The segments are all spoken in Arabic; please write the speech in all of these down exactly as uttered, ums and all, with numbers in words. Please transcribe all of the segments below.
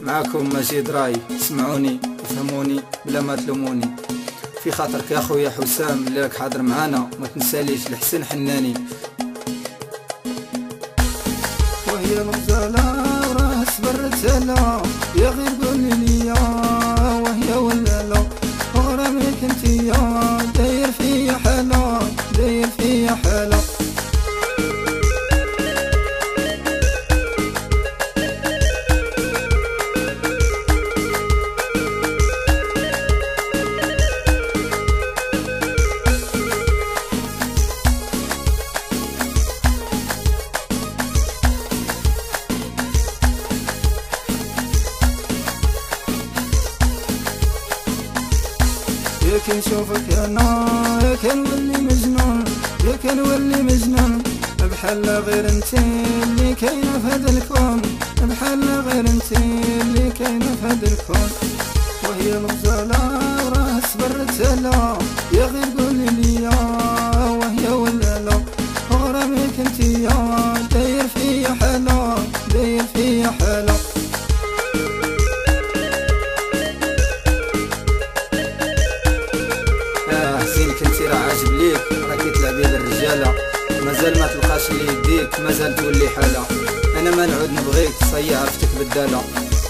معاكم مجيد راي. اسمعوني وفهموني بلا ما تلوموني. في خاطرك يا خويا حسام اللي راك حاضر معانا ما تنساليش الحسين حناني. وهي الغزالة وراه صبر رسالة يا غير قولي ليا وهي ولا لا غرامك انتيا داير فيا حالة داير فيا حالة. يا كي نشوفك انا يا كنولي مجنون يا كنولي مجنون بحال غير انت اللي كاينه في هذا الكون بحال غير انت اللي كاينه في هذا الكون. وهي الغزالة وراه صبر رسالة يا غير قولي ليا وهي ولا لا غرامك انتيا داير فيا حالة داير فيا حالة. كنتي راه عاجب ليك راكي تلعبي بالرجاله مازال ما تلقاش اللي يديك مازال تولي حاله. انا ما نعود نبغيك صي عرفتك بداله.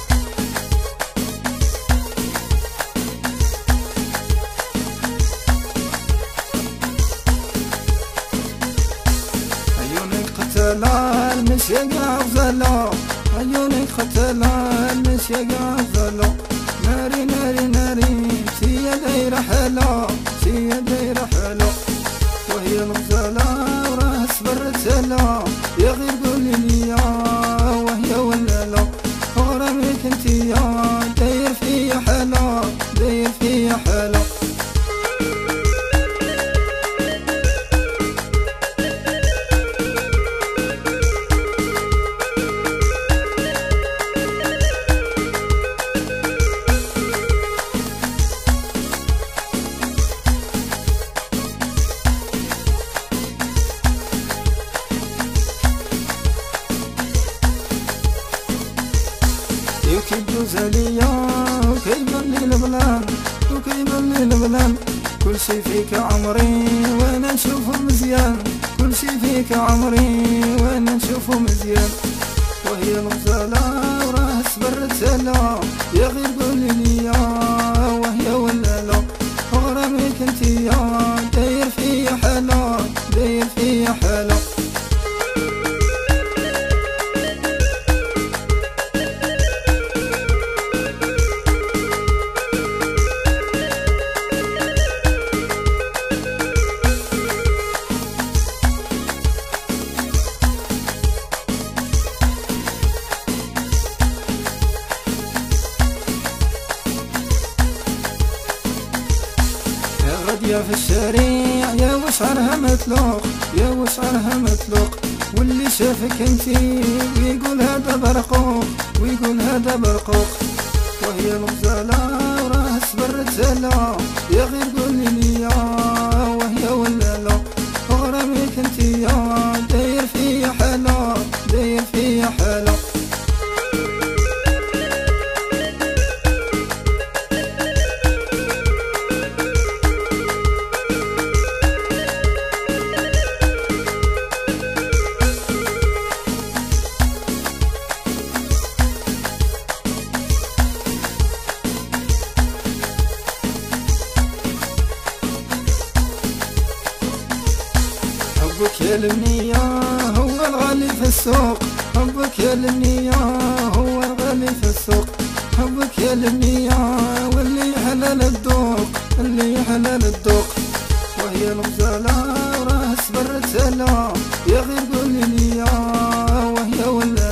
عيونك قتالة المشيا قاع غزالة عيونك قتالة المشيا قاع غزالة. ناري ناري ناري تيا دايرة حالة تيا دايرة حالة. وهي الغزالة وراه صبر رسالة يا غير قولي ليا وهي ولا لا غرامك انتيا داير فيا حالة داير فيا حالة. كيدوز عليا وكيبان لي البلان وكيبان لي البلان كل شي فيك عمري وانا نشوفه مزيان كل شي فيك عمري وانا نشوفه مزيان. وهي الغزالة وراه صبر رسالة يا غير قولي ليا وهي ولا لا غرامك انتيا داير فيا حالة داير فيا حالة. غادية في الشارع يا وشعرها مطلوق يا وشعرها مطلوق واللي شافك انتي ويقول هذا برقوق ويقول هذا برقوق. وهي الغزالة وراه صبر رسالة يا غير قولي ليا وهي ولا لا غرامك انتيا داير فيا حالة داير فيا حالة. حبك يا المنية هو الغالي في السوق حبك يا المنية هو الغالي في السوق. حبك يا المنية واللي حلال الذوق اللي حلال الذوق. وهي الغزالة وراه صبر رسالة يا غير قولي ليا وهي ولا